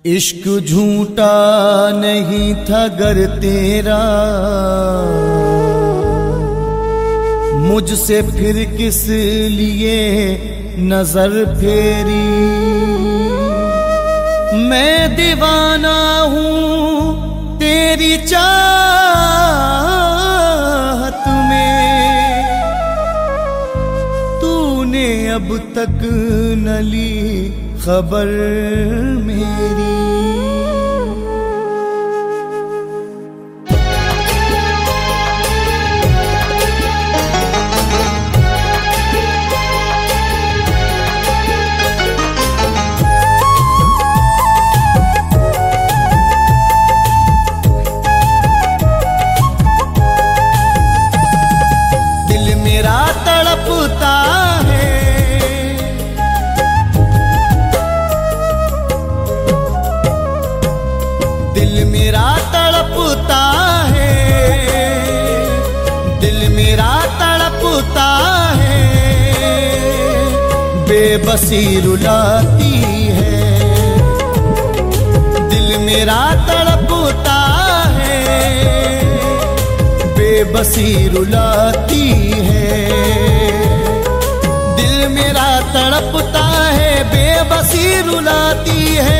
इश्क झूठा नहीं था गर तेरा, मुझसे फिर किस लिए नजर फेरी। मैं दीवाना हूँ तेरी चाहत में, तूने अब तक न ली खबर मेरी। दिल मेरा तड़पता है, दिल मेरा तड़पता है, दिल मेरा तड़पता है, बेबसी रुलाती है। दिल मेरा तड़पता है, बेबसी रुलाती है। दिल मेरा तड़पता है, बेबसी रुलाती है।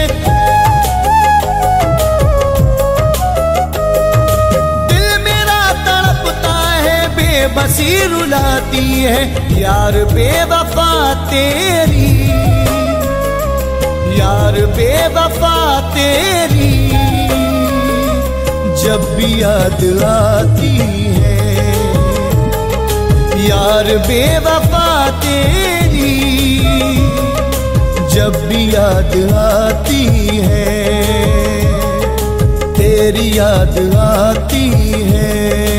बसी रुलाती है यार बेवफा तेरी, यार बेवफा तेरी। जब भी याद आती है यार बेवफा तेरी, जब भी याद आती है तेरी याद आती है।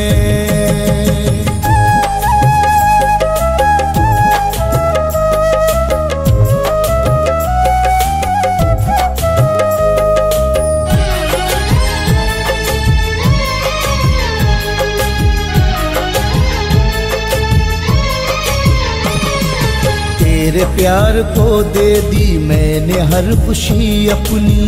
तेरे प्यार को दे दी मैंने हर खुशी अपनी,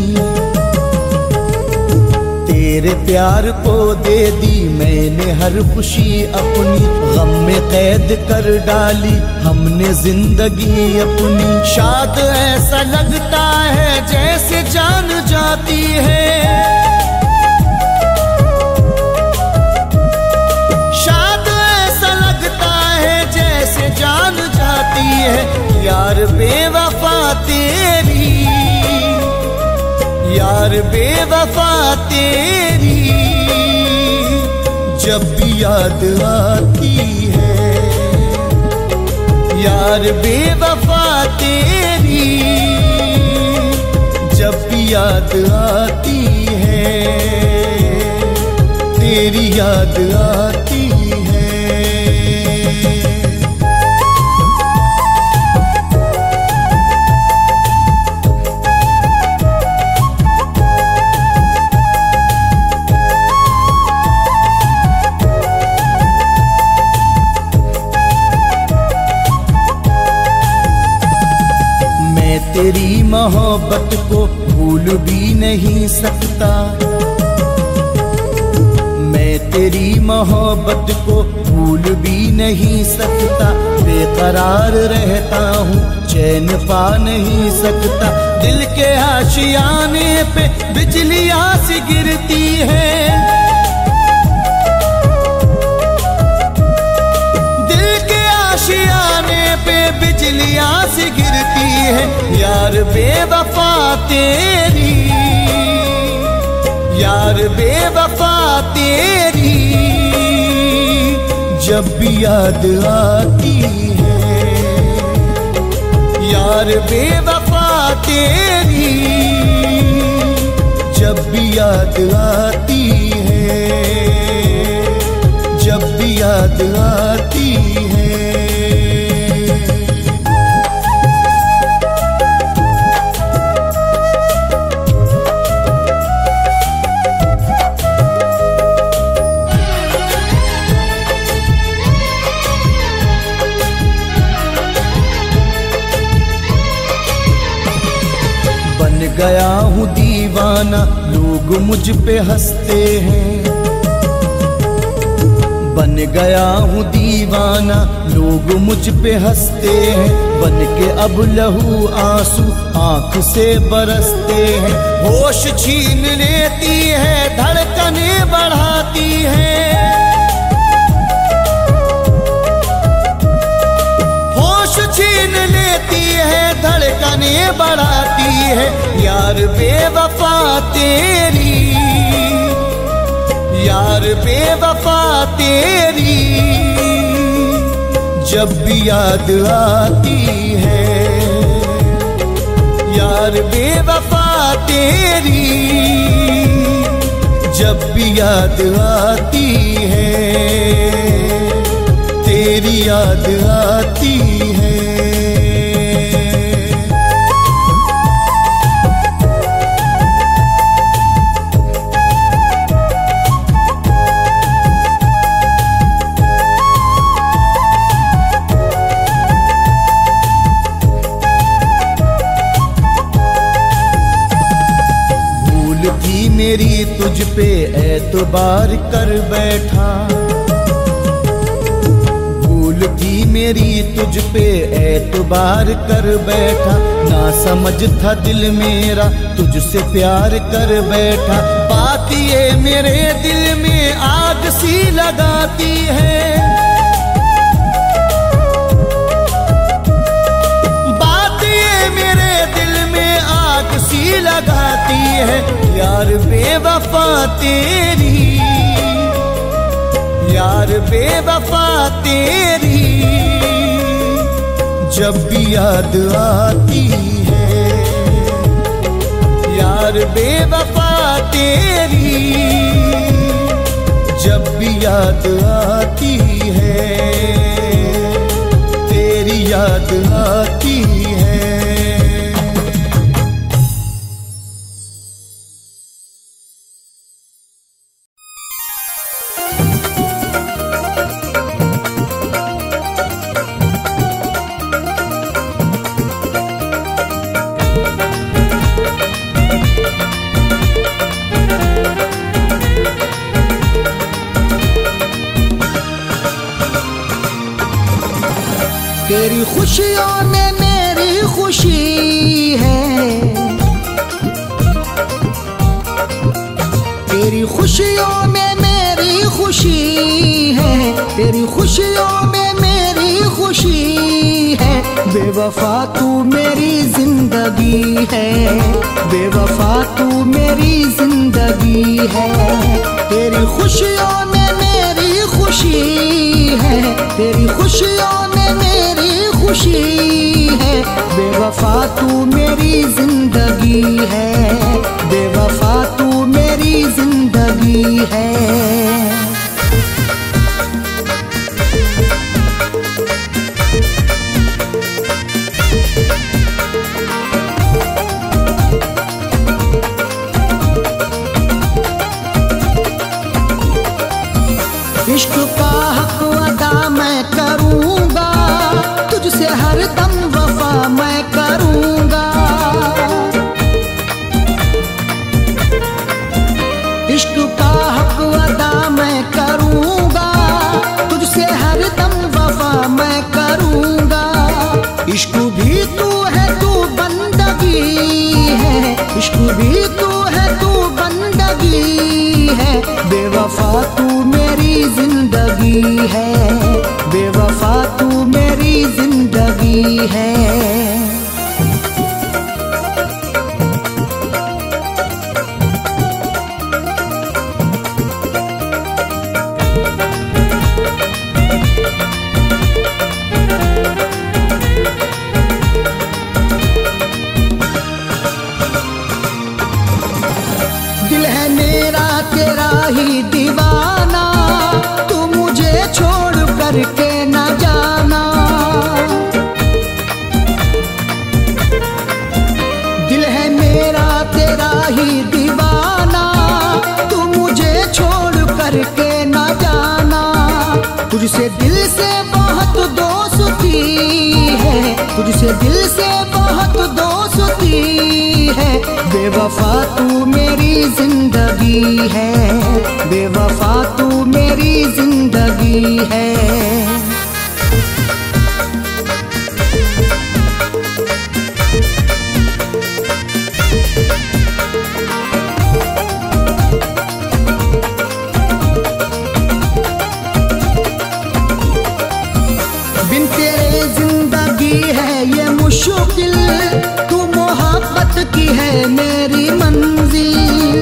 तेरे प्यार को दे दी मैंने हर खुशी अपनी। गम में कैद कर डाली हमने जिंदगी अपनी। शायद ऐसा लगता है जैसे जान जाती है, शायद ऐसा लगता है जैसे जान जाती है। यार बेवफा तेरी, यार बेवफा तेरी। जब भी याद आती है यार बेवफा तेरी, जब भी याद आती है तेरी याद आती है। तेरी मोहब्बत को भूल भी नहीं सकता, मैं तेरी मोहब्बत को भूल भी नहीं सकता। बेकरार रहता हूँ चैन पा नहीं सकता। दिल के आशियाने पे बिजलियां सी गिरती है, दिल के आशियाने पे बिजलियां सी गिरती है। यार बेवफा तेरी, यार बेवफा तेरी। जब भी याद आती है यार बेवफा तेरी, जब भी याद आती है, जब भी याद आती है। दीवाना, लोग मुझ पे हंसते हैं। बन गया हूँ दीवाना, लोग मुझ पे हंसते हैं। बन के अब लहू आंसू आंख से बरसते हैं। होश छीन लेती है, धड़कने बढ़ाती है। होश छीन लेती है, धड़कने बढ़ाती है। यार बेवफा तेरी, यार बेवफा तेरी, जब भी याद आती है। यार बेवफा तेरी, जब भी याद आती है, तेरी याद आती है। मेरी तुझ पे एतबार कर बैठा, भूल थी मेरी तुझ पे एतबार कर बैठा। ना समझ था दिल मेरा, तुझसे प्यार कर बैठा। बात ये मेरे दिल में आग सी लगाती है। बात ये मेरे दिल में आग सी लगाती है। यार बेवफा तेरी, यार बेवफा तेरी, जब भी याद आती है। यार बेवफा तेरी, जब भी याद आती है, तेरी याद आती है। तेरी खुशियों में मेरी खुशी है, तेरी खुशियों में मेरी खुशी है, तेरी खुशियों में मेरी खुशी है। बेवफा तू मेरी जिंदगी है, बेवफा तू मेरी जिंदगी है। तेरी खुशियों में मेरी खुशी है, तेरी खुशियों में मेरी खुशी है। बेवफा तू मेरी जिंदगी है, बेवफा तू मेरी जिंदगी है। इश्क का हक अदा मैं करूँगा, तुझसे हर दम वफा मैं करूँगा। इश्क का हक अदा मैं करूँगा, तुझसे हर दम वफा मैं करूँगा। इश्क भी तू है, तू बंदगी है, इश्क भी तू है, तू बंदगी है। बेवफा तू मेरी जिंदगी है, बेवफा तू मेरी जिंदगी है। दिल है मेरा तेरा ही दीवाना, तू मुझे छोड़ करके न जाना। दिल है मेरा तेरा ही दीवाना, तू मुझे छोड़ करके न जाना। तुझसे दिल से बहुत दोस्ती है, तुझसे दिल से बहुत दोस्ती है। बेवफा तू मेरी जिंदगी है, बेवफा तू मेरी जिंदगी है। बिन तेरे जिंदगी है ये मुश्किल, तू मोहब्बत की है मेरी मंजिल।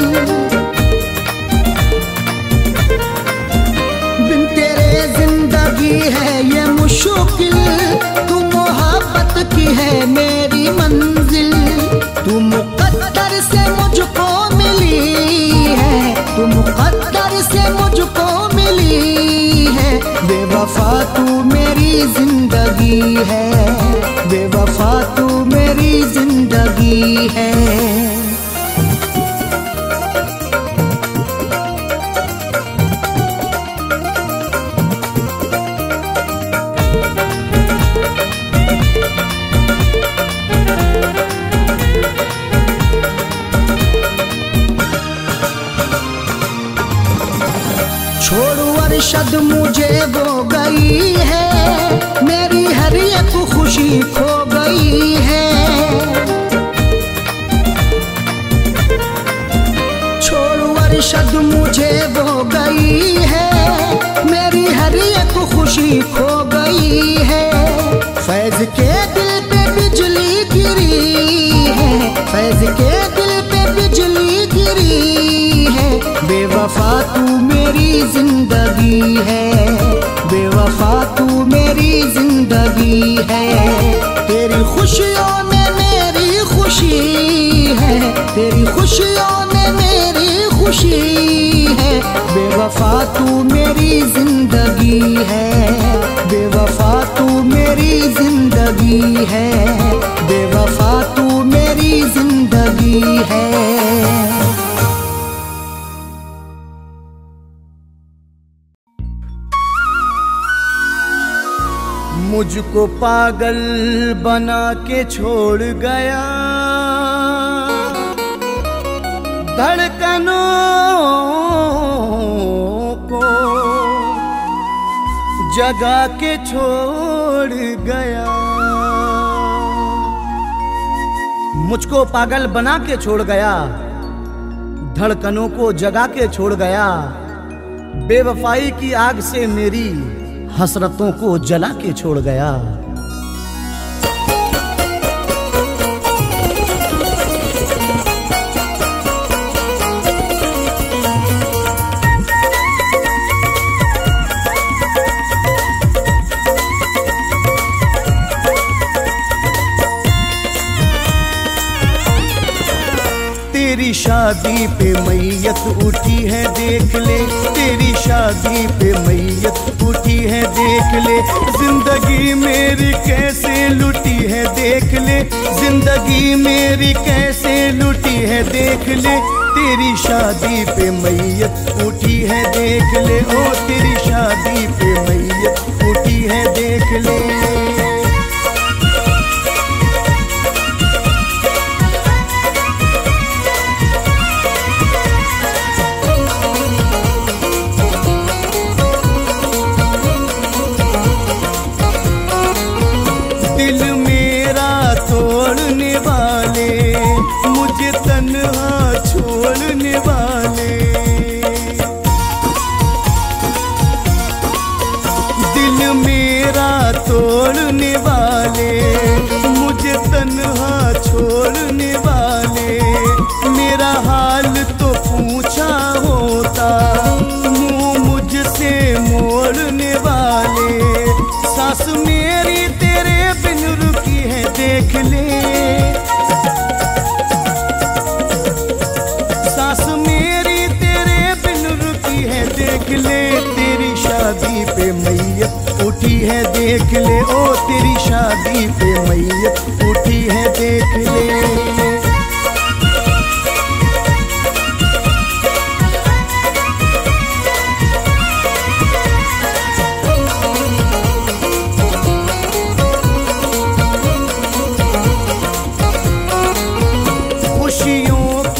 बिन तेरे जिंदगी है ये मुश्किल, तू मोहब्बत की है मेरी मंजिल। तू मुक़द्दर से मुझको मिली है, तू मुक़द्दर से मुझको मिली है। बेवफा तू मेरी जिंदगी है, बेवफा तू मेरी जिंदगी है। छोड़ अरशद मुझे वो गई है, मेरी हर एक खुशी खो गई है। छोड़ अरशद मुझे वो गई है, मेरी हर एक खुशी खो गई है। फैज के दिल पे बिजली गिरी है, फैज के दिल पे बिजली गिरी है। बेवफा तू मेरी जिंदगी है, बेवफा तू मेरी जिंदगी है। तेरी खुशियों में मेरी खुशी है, तेरी खुशियों में मेरी खुशी है। बेवफा तू मेरी जिंदगी है, बेवफा तू मेरी जिंदगी है, बेवफा तू मेरी जिंदगी है। मुझको पागल बना के छोड़ गया, धड़कनों को जगा के छोड़ गया। मुझको पागल बना के छोड़ गया, धड़कनों को जगा के छोड़ गया। बेवफाई की आग से मेरी हसरतों को जला के छोड़ गया। तेरी शादी पे मैयत उठी है देख ले, तेरी शादी पे मैयत उठी है देख ले। जिंदगी मेरी कैसे लुटी है देख ले, जिंदगी मेरी कैसे लुटी है देख ले। तेरी शादी पे मैयत उठी है देख ले, ओ तेरी शादी पे मैयत उठी है देख ले। दिल मेरा तोड़ने वाले, मुझे तन्हा छोड़ने वाले। दिल मेरा तोड़ने वाले, मुझे तन्हा छोड़ने वाले। मेरा हाल तो पूछा होता, मुँह मुझसे मोड़ने वाले। सांस मेरी तेरे बिन रुकी है देख ले, सांस मेरी तेरे बिन रुकी है देख ले। तेरी शादी पे मैयत उठी है देख ले, ओ तेरी शादी पे मैयत उठी है देख ले। खुशियों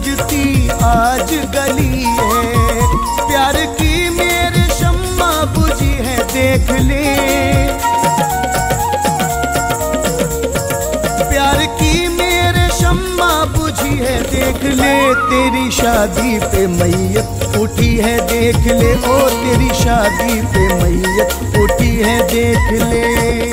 सजती आज गली है। प्यार की मेरे शम्मा बुझी है देख ले, प्यार की मेरे शम्मा बुझी है देख ले। तेरी शादी पे मैयत उठी है देख ले, ओ तेरी शादी पे मैयत उठी है देख ले।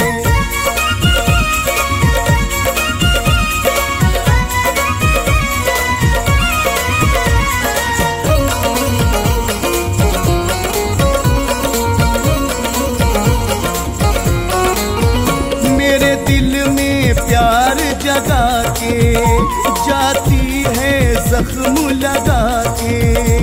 प्यार जगा के जाती है जख्म लगा के,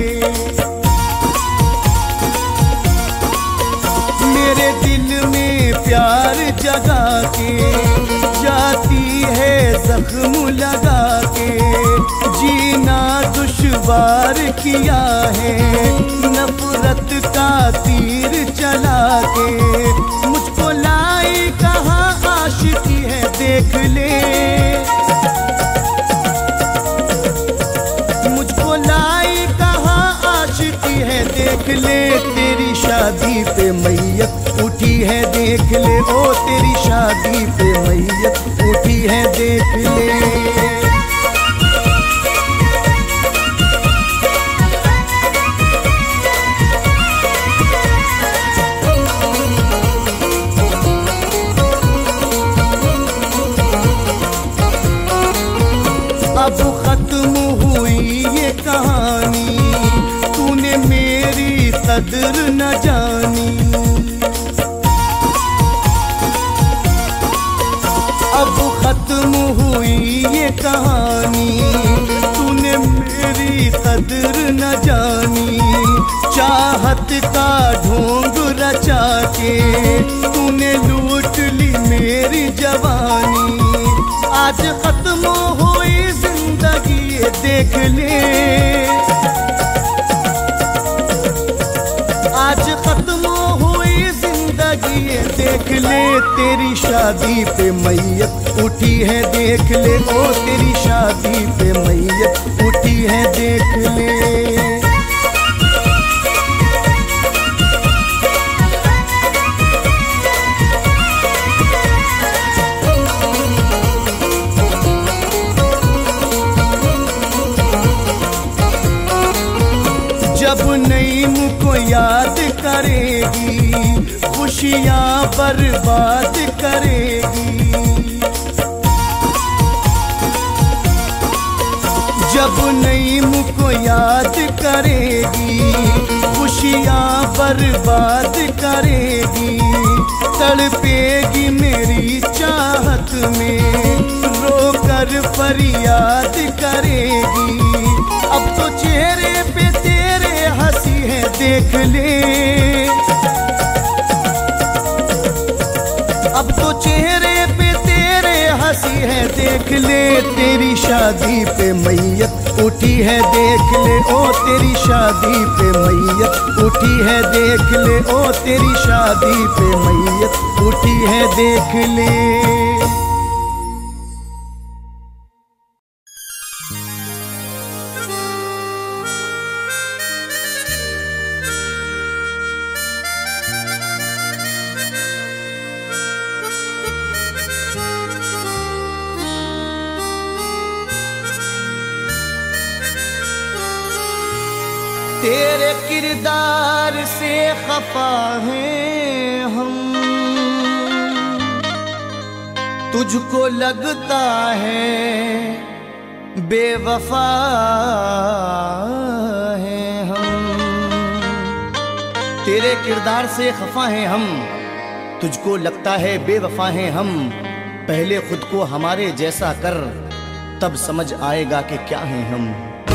मेरे दिल में प्यार जगा के जाती है जख्म लगा के। जीना दुश्वार किया है नफरत का तीर चला के, मुझको लाई कहाँ आशिकी है देख ले, मुझको लाई कहाँ आशिकी है देख ले। तेरी शादी पे मैयत उठी है देख ले, ओ तेरी शादी पे मैयत उठी है देख ले। अब खत्म हुई ये कहानी, तूने मेरी कदर न जानी। अब खत्म हुई ये कहानी, तूने मेरी कदर न जानी। चाहत का ढोंग रचा के तूने लूट ली मेरी जवानी। आज खत्म हुई जिंदगी ये देख ले, आज खत्म हुई जिंदगी ये देख ले। तेरी शादी पे मैयत उठी है देख ले, ओ तेरी शादी पे मैयत उठी है देख ले। जब नईम को याद करेगी खुशियाँ बर्बाद करेगी, जब नईम को याद करेगी खुशियाँ बर्बाद करेगी। तड़पेगी मेरी चाहत में रोकर फरियाद करेगी। अब तो चेहरे पे तेरे हंसी है देख ले, अब तो चेहरे पे तेरे हंसी है देख ले। तेरी शादी पे मैयत उठी है देख ले, ओ तेरी शादी पे मैयत उठी है देख ले, ओ तेरी शादी पे मैयत उठी है देख ले। तेरे किरदार से खफा हैं हम, तुझको लगता है बेवफा हैं हम। तेरे किरदार से खफा हैं हम, तुझको लगता है बेवफा हैं हम। पहले खुद को हमारे जैसा कर, तब समझ आएगा कि क्या हैं हम।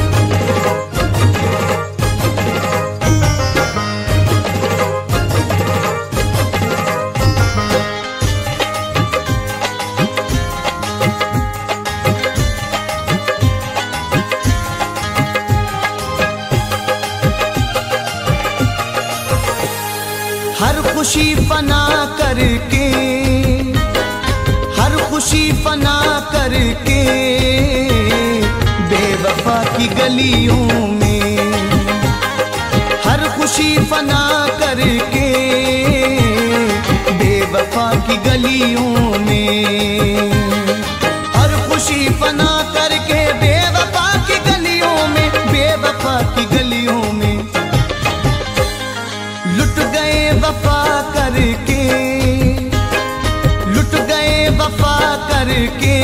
हर खुशी फना करके, हर खुशी फना करके बेवफा की गलियों में, हर खुशी फना करके बेवफा की गलियों में, हर खुशी फना करके बेवफा की गलियों में, बेवफा की गलियों में लुट गए वफा करके, लुट गए वफा करके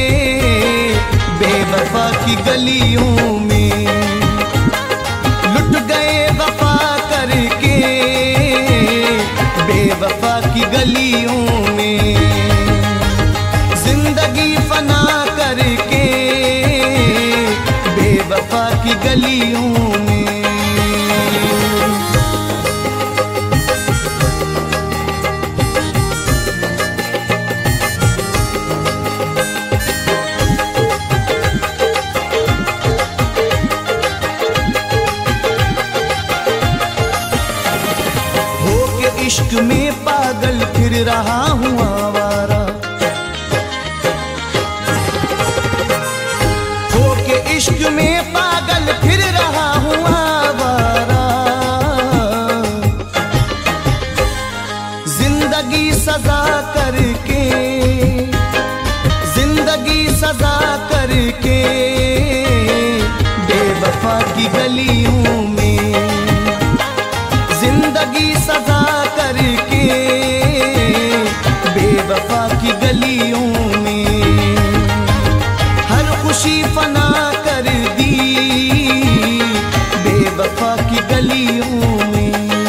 बेवफा की गलियों में, लुट गए वफा करके बेवफा की गलियों में, जिंदगी फना करके बेवफा की गलियों में। इश्क में पागल फिर रहा हूँ आवारा, होके इश्क में पागल फिर रहा हूँ आवारा, जिंदगी सजा करके, जिंदगी सजा करके बेवफा की गलियों में, जिंदगी सजा करके बेवफा की गलियों में, हर खुशी फना कर दी बेवफा की गलियों में।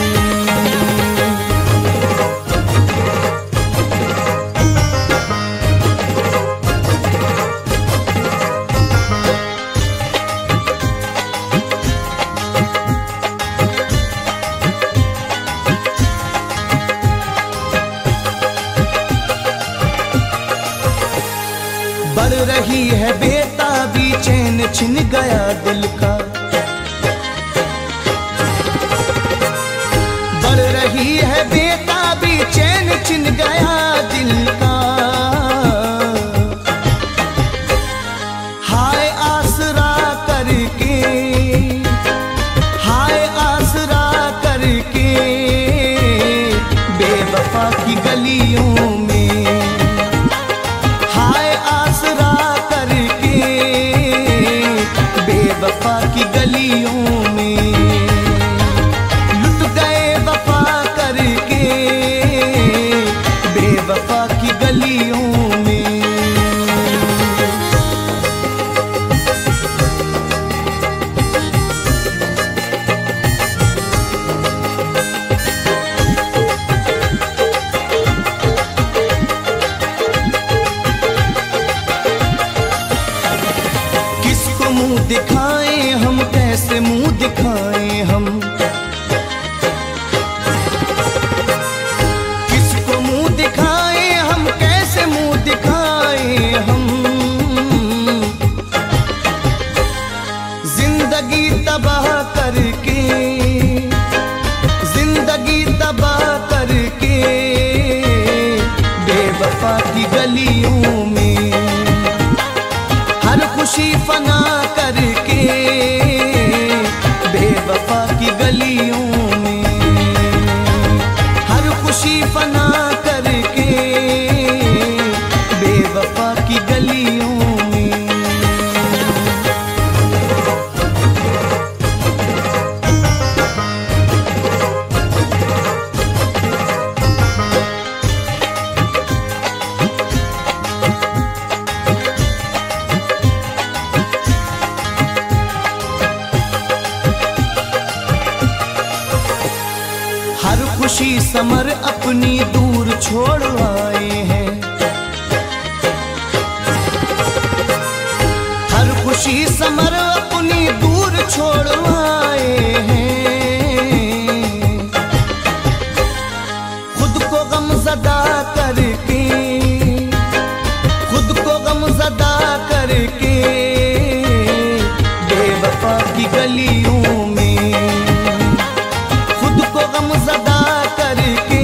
बढ़ रही है बेताबी, चैन छिन गया दिल का, बढ़ रही है बेताबी, चैन छिन गया दिल का, हाय आसरा करके, हाय आसरा करके बेवफा की गलियों में, हाय आसरा करके बेवफा की गलियों में, लुट गए वफा करके बेवफा की गलियों में। मुंह दिखाएं हम, कैसे मुंह दिखाएं हम, किसको मुंह दिखाएं हम, कैसे मुंह दिखाएं हम, जिंदगी तबाह करके, जिंदगी तबाह करके बेवफा की गलियों में, हर खुशी फना करके बेवफा की गलियों में, हर खुशी फना करके बेवफा की गलियों में। हर खुशी समर अपनी दूर छोड़ आए हैं, हर खुशी समर अपनी दूर छोड़ आए हैं, खुद को गमज़दा करके, खुद को गमज़दा करके बेवफा की गलियों में, खुद को गमज़दा करके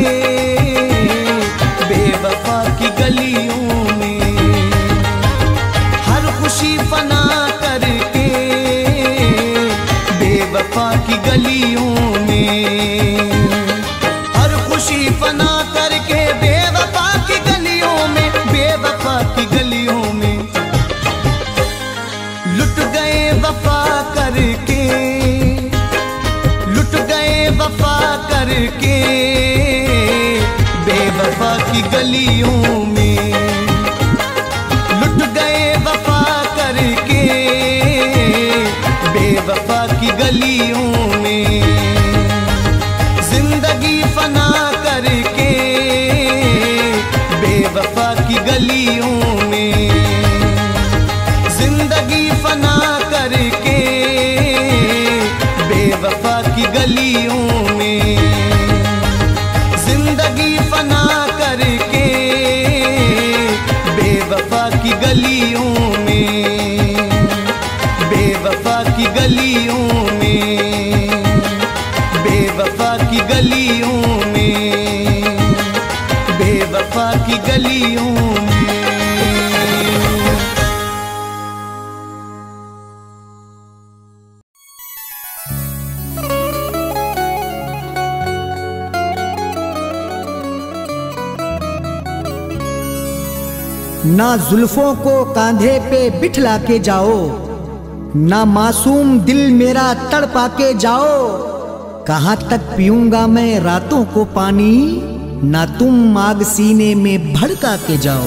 बेवफा की गलियों में, हर खुशी फना करके बेवफा की गलियों में, लुट गए वफा करके बेवफा की गलियों में, जिंदगी फना करके बेवफा की गलियों में, जिंदगी फना करके बेवफा की गलियों में, जिंदगी फना करके बेवफा की गलियों में, बेवफा की गलियों में, बेवफा की गलियों में, बेवफा की गलियों में। ना जुल्फों को कांधे पे बिठला के जाओ, ना मासूम दिल मेरा तड़पा के जाओ। कहाँ तक पीऊंगा मैं रातों को पानी, ना तुम आग सीने में भड़का के जाओ।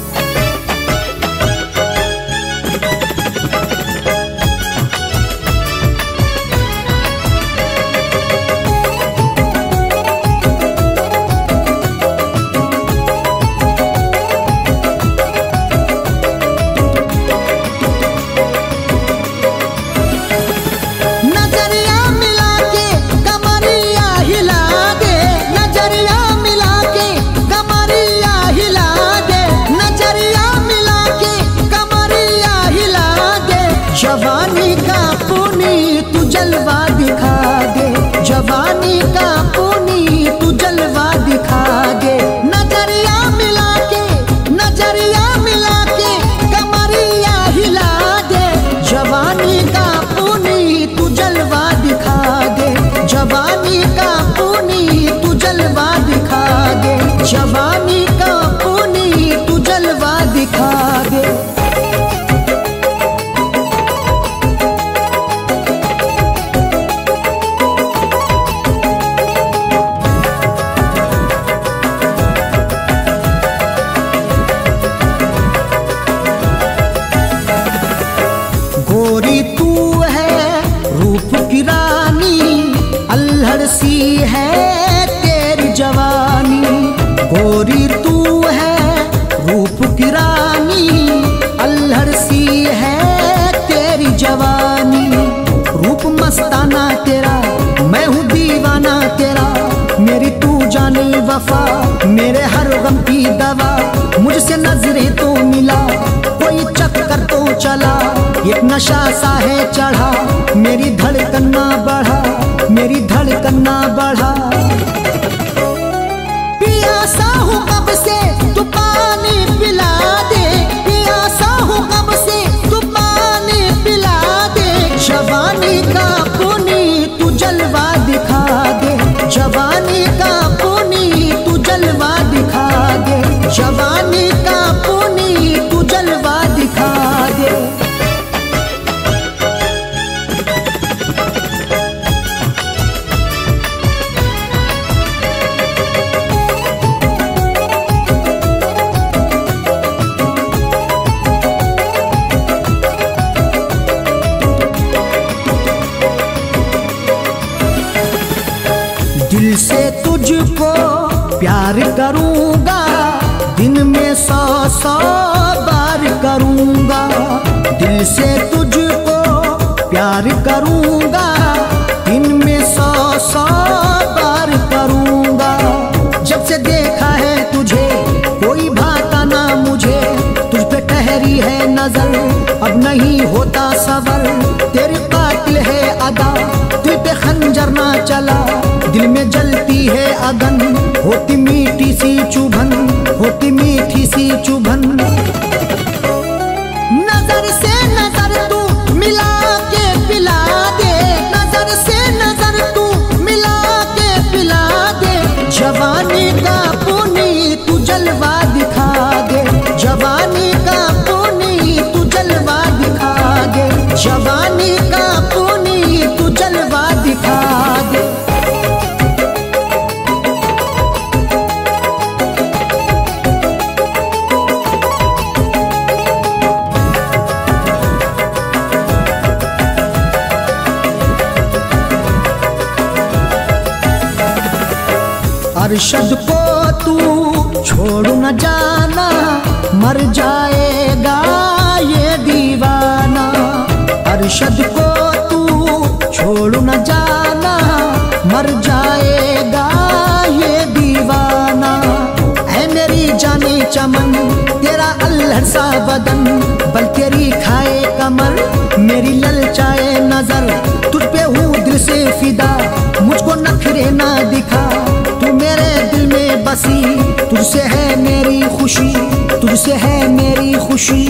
जवानी का पुनी तू जलवा दिखा दे, जवानी का पुनी तू जलवा दिखा दे। नजरिया मिला के, नजरिया मिला के कमरिया हिला दे। जवानी का पुनी तू जलवा दिखा दे, जवानी का पुनी तू जलवा दिखा दे, जवानी का पुनी तू जलवा दिखा दे। गोरी तू है रूप की रानी, अल्हड़ सी है तेरी जवानी। गोरी तू है रूप की रानी, अल्हड़ सी है तेरी जवानी। रूप मस्ताना तेरा, मैं हूँ दीवाना तेरा। मेरी तू जाने वफा, मेरे हर गम की दवा। मुझसे नजरें तो मिला, कोई चक्कर तो चला। एक नशा सा है चढ़ा, मेरी धड़कन ना बढ़ा, मेरी धड़कन ना बढ़ा। पियासा हूँ कब से तू पानी पिला दे, पियासा हूँ कब से तू पानी पिला दे। जवानी का पुनी तू जलवा दिखा दे, जवानी का पुनी तू जलवा दिखा दे, जवानी का पुनी तू जलवा दिखा दे। दिल से तुझको प्यार करूंगा, दिन में 100 बार करूंगा। दिल से तुझको प्यार करूंगा, दिन में 100 बार करूंगा। जब से देखा है तुझे कोई भाता ना मुझे, तुझ पे ठहरी है नजर अब नहीं होता सबर। तेरी कातिल है अदा, दिल पे खंजर ना चला। दिल में जलती है अगन, होती मीठी सी चुभन, होती मीठी सी चुभन। नजर से नजर तू मिला के पिला दे, नजर से नजर तू मिला के पिला दे। जवानी का पुनी तू जलवा दिखा दे, जवानी का पुनी तू जलवा दिखा दे, जवानी का पुनी तू जलवा दिखा दे। अरशद को तू छोड़ न जाना, मर जाएगा ये दीवाना। अरशद को तू छोड़ न जाना, मर जाएगा ये दीवाना। ऐ मेरी जाने चमन तेरा अल्हड़ सा बदन, बल तेरी खाए कमर मेरी ललचाए नजर। तुझ पे हूँ दिल से फिदा, मुझको नखरे ना दिखा। तू मेरे दिल में बसी, तुझसे है मेरी खुशी, तुझसे है मेरी खुशी।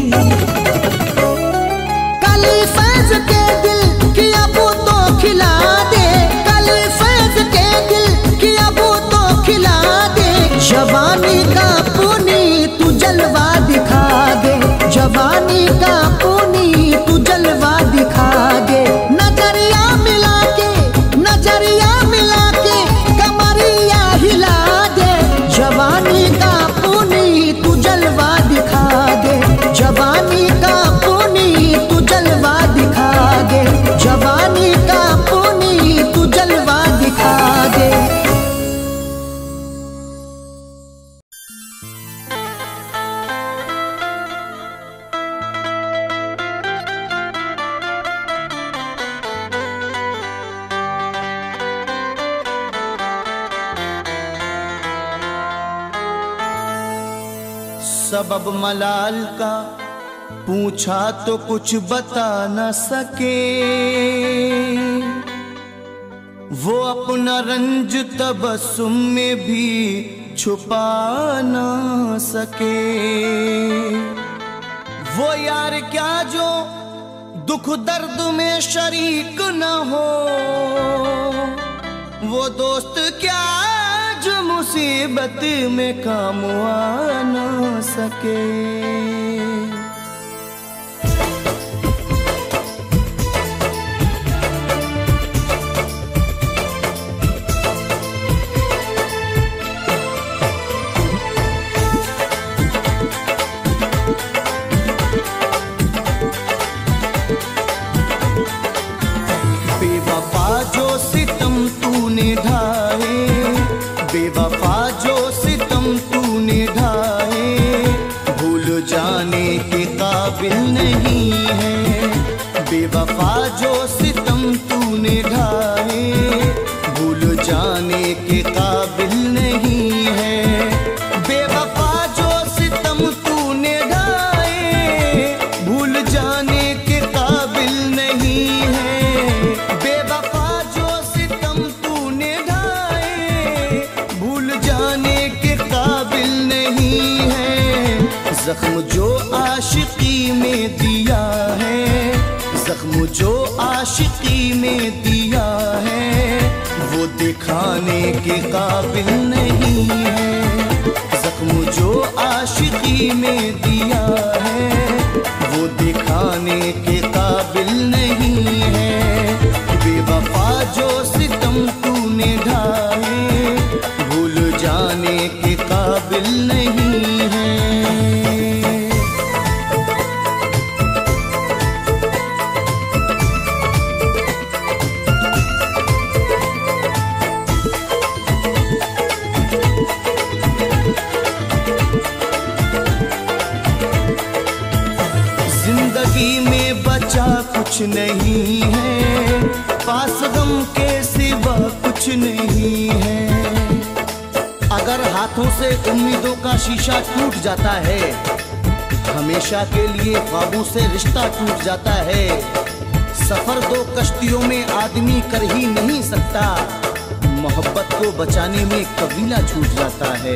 कल फैज के दिल की अबू तो खिला दे, कल फैज के दिल की अबू तो खिला दे। जवानी का पुनी तू जलवा दिखा दे, जवानी का पुनी तू जलवा दिखा दे। नजरिया मिला के, नजरिया मिला के कमरिया हिला दे। जवानी का पुनी तू जलवा दिखा दे, जवानी का पुनी तू जलवा दिखा दे, जवानी का पुनी तू जलवा दिखा दे। सबब मलाल का पूछा तो कुछ बता न सके, वो अपना रंज तबस्सुम में भी छुपा न सके। वो यार क्या जो दुख दर्द में शरीक न हो, वो दोस्त क्या जो मुसीबत में काम आ न सके। बेवफा जो सितम तूने ढाए, बेवफा जो सितम तूने ढाए, भूल जाने के काबिल नहीं है। बेवफा जो सितम तूने ढाए, भूल जाने के काबिल नहीं है। बेवफा जो सितम तूने ढाए, भूल जाने के काबिल नहीं है। बेवफा जो सितम तूने ढाए, भूल जाने के काबिल नहीं है। जख्म जो आशिकी में दिया है, जख्म जो आशिकी में दिया है, वो दिखाने के काबिल नहीं है। जख्म जो आशिकी में दिया है, वो दिखाने के काबिल नहीं है। बेवफा जो सितम तूने ढाए, भूल जाने के काबिल नहीं है। जिंदगी में बचा कुछ नहीं है, पास गम के सिवा कुछ नहीं है। अगर हाथों से उम्मीदों का शीशा टूट जाता है, हमेशा के लिए ख्वाबों से रिश्ता टूट जाता है। सफर दो कश्तियों में आदमी कर ही नहीं सकता, मोहब्बत को बचाने में कबीला छूट जाता है।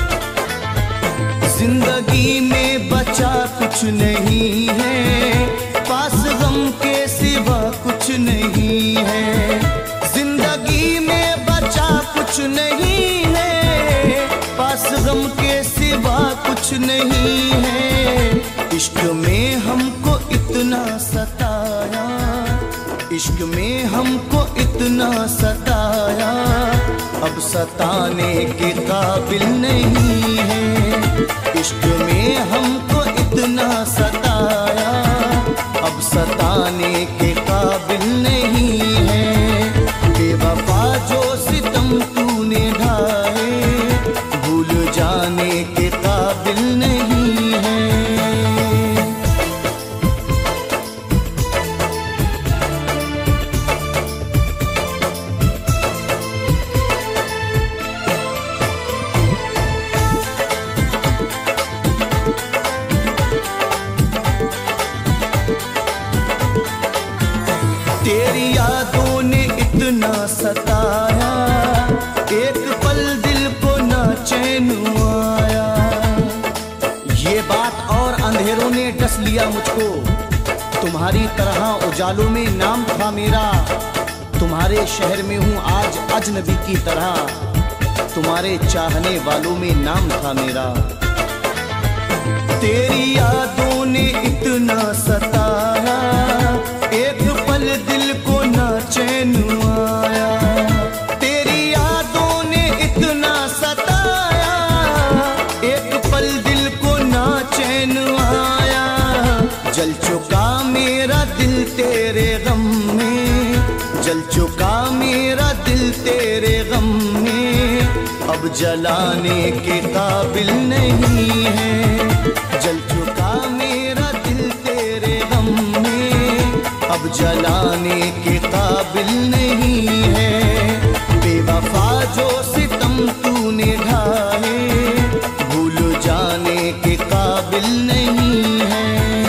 जिंदगी में बचा कुछ नहीं है, पास गम के सिवा कुछ नहीं है। जिंदगी में बचा कुछ नहीं है, पास गम के सिवा कुछ नहीं है। इश्क में हमको इतना सताया, इश्क में हमको इतना सताया, अब सताने के काबिल नहीं है। इश्क में हमको इतना सताया, अब सताने के काबिल नहीं है। बेवफा जो सितम तूने ढाए, के काबिल नहीं है। तेरी यादों ने इतना सताया, एक पल दिल को ना चैन आया। ये बात और अंधेरों ने डस लिया मुझको, तुम्हारी तरह उजालों में नाम था मेरा। तुम्हारे शहर में हूँ आज अजनबी की तरह, तुम्हारे चाहने वालों में नाम था मेरा। तेरी यादों ने इतना सताया, एक पल दिल को ना चैन आया। तेरी यादों ने इतना सताया, एक पल दिल को ना चैन आया। जल चुका मेरा दिल तेरे गम में, जल चुका मेरा दिल तेरे गम में, अब जलाने के काबिल नहीं है। जल चुका मेरा दिल तेरे गम में, अब जलाने के काबिल नहीं है। बेवफा जो सितम तूने ढाए, भूल जाने के काबिल नहीं है।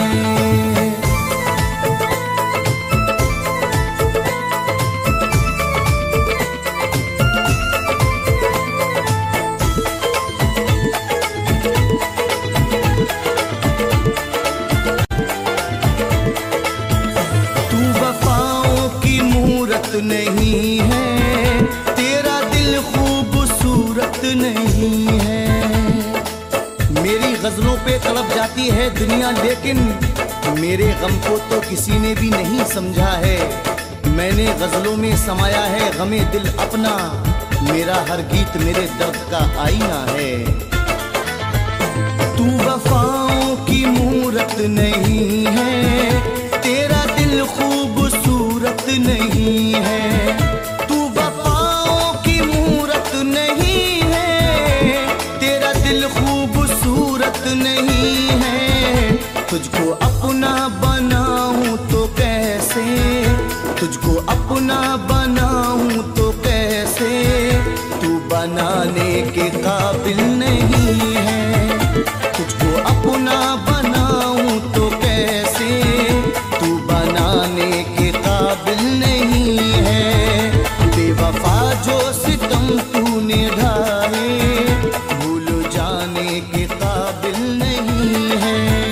नहीं है तेरा दिल खूबसूरत नहीं है। मेरी गजलों पे तड़प जाती है दुनिया, लेकिन मेरे गम को तो किसी ने भी नहीं समझा है। मैंने गजलों में समाया है गमे दिल अपना, मेरा हर गीत मेरे दर्द का आईना है। तू वफाओं की मूरत नहीं है, तेरा दिल खूबसूरत नहीं है। तू वफाओं की मूरत नहीं है, तेरा दिल खूबसूरत नहीं है। तुझको अपना बनाऊं तो कैसे, तुझको अपना बनाऊं तो कैसे, तू बनाने के काबिल नहीं है। तुझको अपना बनाऊं तो कैसे, तू बनाने के काबिल नहीं है। बेवफा जो सितम तूने ढाए, भूल जाने के काबिल नहीं है।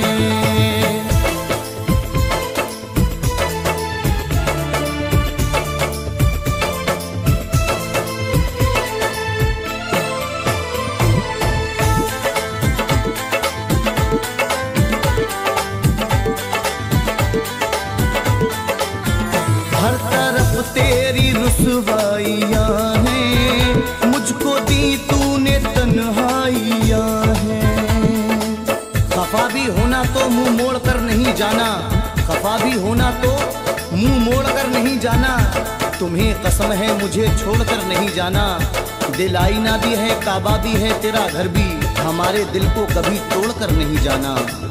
हर तरफ तेरी रुसवाइयाँ हैं, मुझको दी तूने तन्हाइयाँ हैं। खफा भी होना तो मुंह मोड़ कर नहीं जाना, खफा भी होना तो मुंह मोड़ कर नहीं जाना। तुम्हें कसम है मुझे छोड़ कर नहीं जाना। दिल आईना भी है, काबा भी है, तेरा घर भी, हमारे दिल को कभी तोड़ कर नहीं जाना।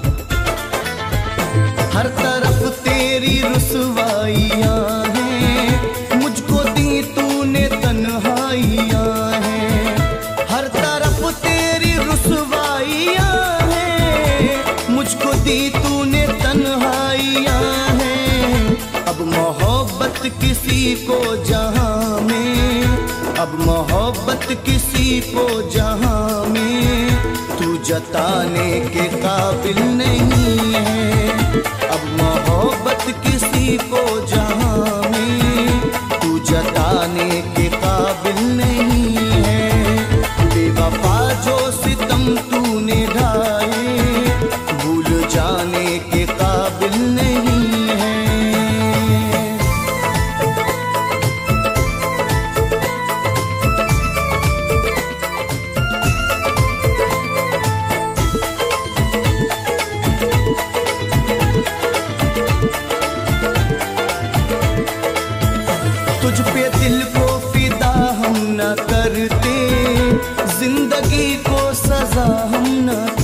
हर तरफ तेरी रुसवाइयाँ हैं, मुझको दी तूने तन्हाइयाँ हैं। हर तरफ तेरी रुसवाइयाँ हैं, मुझको दी तूने तन्हाइयाँ हैं। अब मोहब्बत किसी को जहाँ में, अब मोहब्बत किसी को जहाँ में, तू जताने के काबिल नहीं है। अब मोहब्बत किसी को जहाँ में, तू जताने के काबिल नहीं है। बेवफा जो सितम तूने ढाए, भूल जाने के काबिल नहीं है।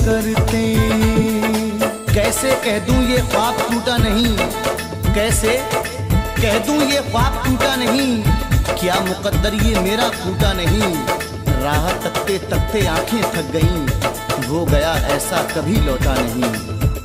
करते। कैसे कह दूं ये ख्वाब टूटा नहीं, कैसे कह दूं ये ख्वाब टूटा नहीं, क्या मुकद्दर ये मेरा टूटा नहीं। राह तकते तकते आंखें थक गईं, वो गया ऐसा कभी लौटा नहीं।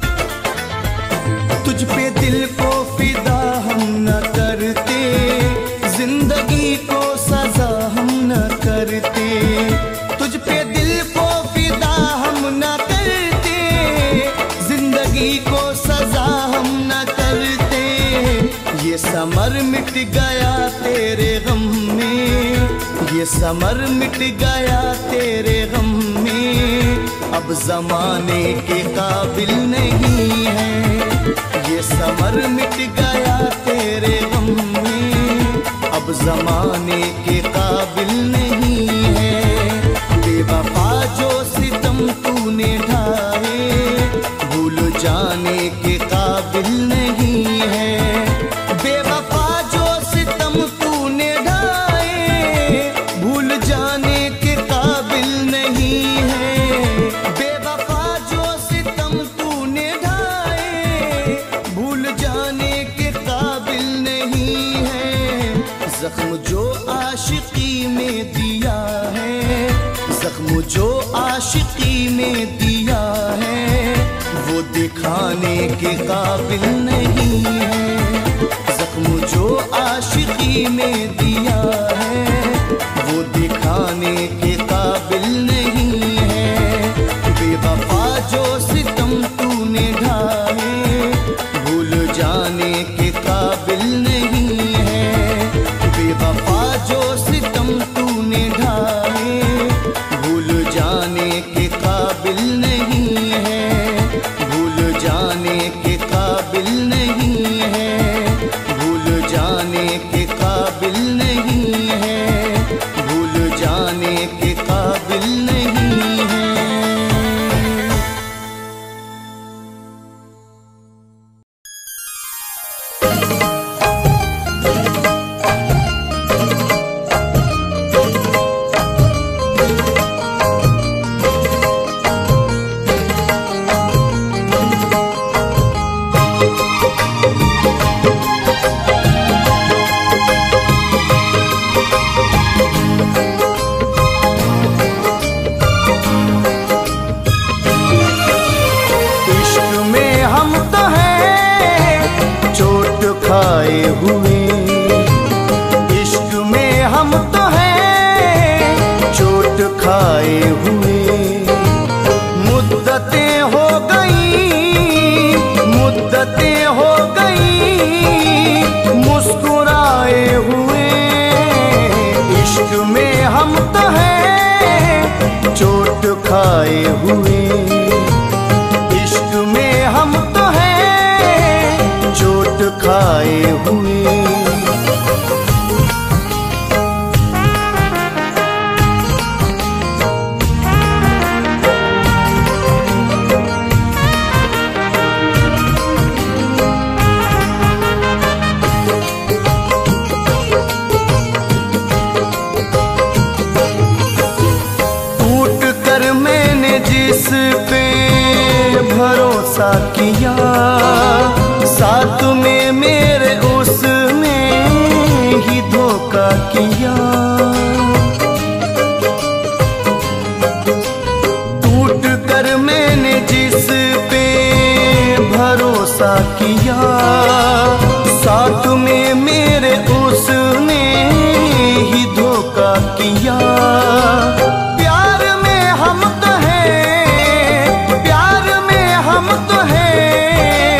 तुझ पे दिल को फिदा हम न करते, जिंदगी को सजा हम न करते। तुझ पे दिल को फिदा हम न करते, जिंदगी को सजा हम न करते। ये समर मिट गया तेरे गम में, ये समर मिट गया तेरे गम में। अब जमाने के काबिल नहीं है, ये समर मिट गया तेरे गम में। अब जमाने के काबिल नहीं है। बेवफा जो सितम तूने ढाए, भूल जाने के काबिल नहीं है। बेवफा जो सितम तूने ढाए, भूल जाने के काबिल नहीं है। बेवफा जो सितम तूने ढाए, भूल जाने के काबिल नहीं है। जख्म जो आशिकी में दिया है, जख्म जो आशिकी में दिया है, वो दिखाने के काबिल नहीं है। जख्म जो आशिकी में दिया है, वो दिखाने के काबिल नहीं है। बेवफा जो सितम तूने ढाए, भूल जाने के काबिल नहीं है। बेवफा जो सितम तूने ढाए, भूल जाने के काबिल नहीं है। भूल जाने के काबिल नहीं है। भूल जाने के काबिल नहीं है। भूल जाने के काबिल नहीं है। खाए हुए, इश्क में हम तो हैं चोट खाए हुए। मुद्दतें हो गई, मुद्दतें हो गई मुस्कुराए हुए। इश्क में हम तो हैं चोट खाए हुए। इश्क में हम तो हैं चोट खाए हुए। टूट कर मैंने जिस पे भरोसा किया, साथ में मेरे उसने ही धोखा किया। टूट कर मैंने जिस पे भरोसा किया, साथ में मेरे उसने ही धोखा किया। प्यार में हम तो हैं, प्यार में हम तो हैं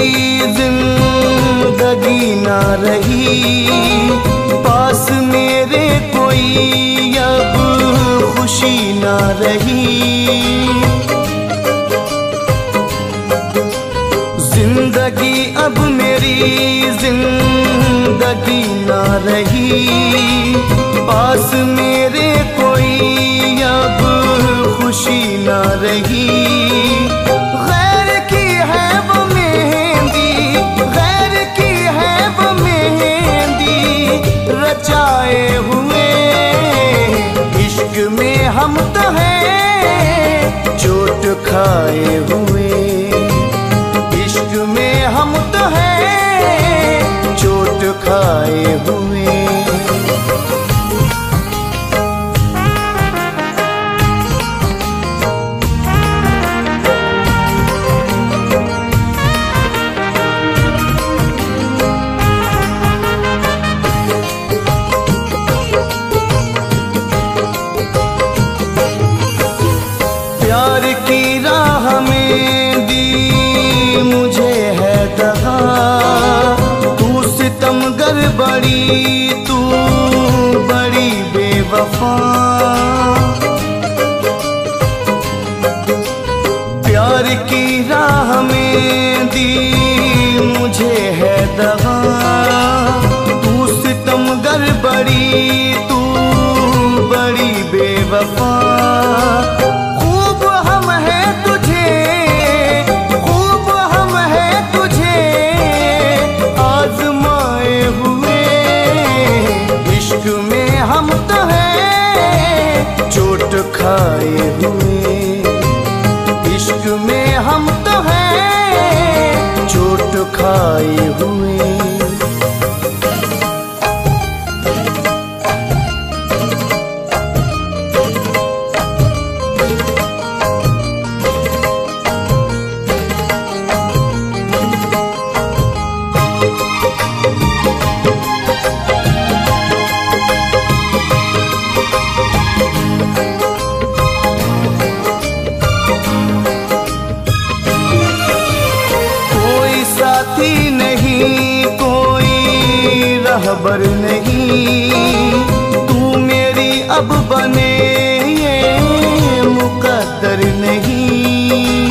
जिंदगी ना रही, पास मेरे कोई अब खुशी ना रही। जिंदगी अब मेरी जिंदगी ना रही, पास मेरे कोई अब खुशी ना रही। गैर की है वो मेहंदी, गैर की है वो मेहंदी रचाए हुए। इश्क में हम तो हैं चोट खाए हुए, इश्क में हम तो हैं चोट खाए हुए। प्यार की राह में दी मुझे है दगा, तू सितमगर बड़ी, तू बड़ी बेवफा। प्यार की राह में दी मुझे है दगा, तू सितमगर बड़ी, तू बड़ी बेवफा। हम तो हैं चोट खाए हुए, इश्क में हम तो हैं चोट खाए हुए। साथी नहीं कोई रहबर नहीं, तू मेरी अब बने ये मुकद्दर नहीं।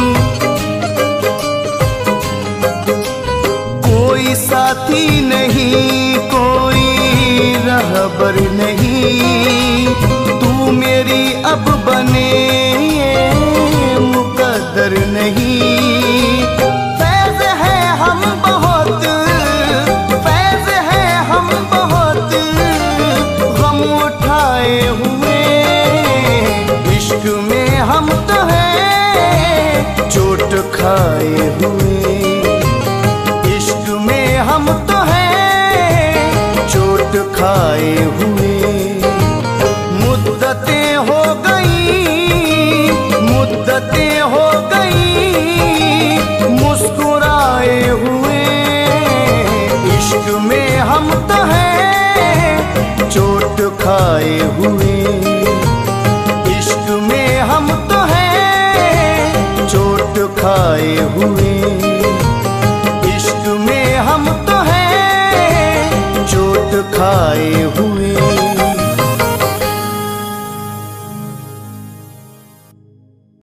कोई साथी नहीं कोई रहबर नहीं, तू मेरी अब बने ये मुकद्दर नहीं। हम तो हैं चोट खाए हुए, इश्क में हम तो हैं चोट खाए हुए। मुद्दतें हो गई, मुद्दतें